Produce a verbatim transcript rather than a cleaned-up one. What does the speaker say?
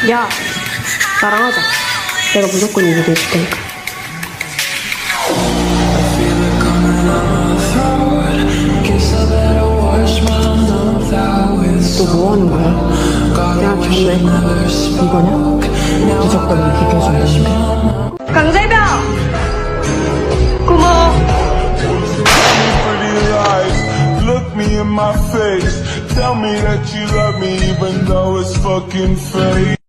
야, 나랑 하자. 내가 무조건 이기게 해줄 테니까. 너 뭐 하는 거야? 내가 견래. 이거냐? 무조건 이기게 해준다는데. 강재병! 고마워. Look me in my face, tell me that you love me even though it's fucking fake.